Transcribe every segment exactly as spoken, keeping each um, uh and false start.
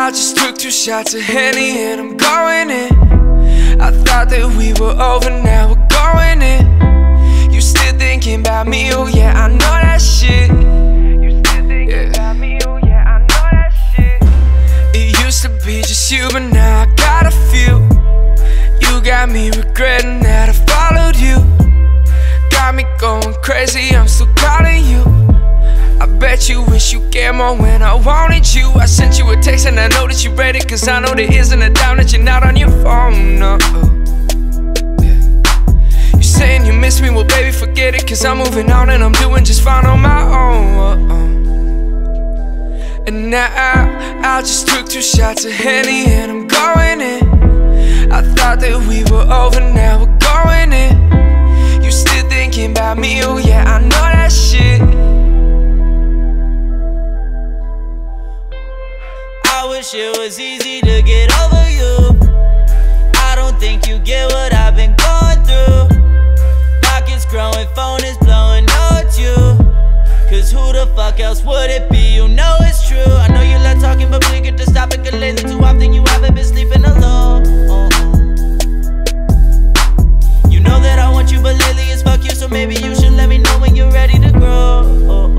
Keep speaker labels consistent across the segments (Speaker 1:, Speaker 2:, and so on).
Speaker 1: I just took two shots of henny and I'm going in. I thought that we were over, now we're going in. You still thinking about me, oh yeah, I know that shit. You still thinking yeah. about me, oh yeah, I know that shit. It used to be just you, but now I got a few. You got me regretting that I followed you. Got me going crazy, I'm still calling you. I bet you wish you cared more when I wanted you. I sent you a text and I know that you read it, cause I know there isn't a doubt that you're not on your phone, no. Yeah. You saying you miss me, well baby forget it, cause I'm moving on and I'm doing just fine on my own. And now I just took two shots of henny and I'm going in. I thought that we were over, now we're going in. You still thinking about me, oh yeah, I know that shit.
Speaker 2: I wish it was easy to get over you. I don't think you get what I've been going through. Pockets growing, phone is blowing, no it's you. Cause who the fuck else would it be? You know it's true. I know you love talking, but we get to stop it, cause lately too often you haven't been sleeping alone. You know that I want you, but lately it's fuck you. So maybe you should let me know when you're ready to grow.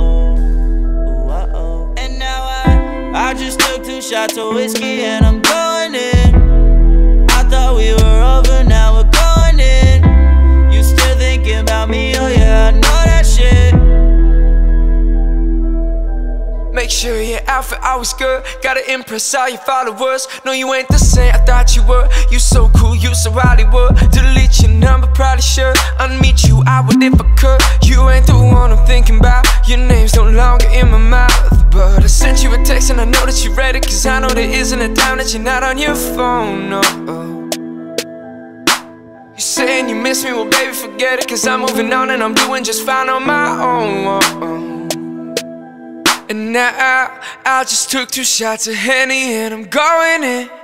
Speaker 2: And now I, I just took two shots of whiskey and I'm going in. I thought we were over, now we're going in. You still thinking about me, oh yeah, I know that shit.
Speaker 1: Make sure your outfit always good. Gotta impress all your followers. No, you ain't the same I thought you were. You so cool, you so Hollywood. Delete your number, probably should unmeet you, I would if I could. You ain't the one I'm thinking about. Your name's no longer in my mouth. But I sent you a text and I know that you read it, cause I know there isn't a doubt that you're not on your phone, no. You saying you miss me, well baby forget it, cause I'm moving on and I'm doing just fine on my own. And now I just took two shots of henny and I'm going in.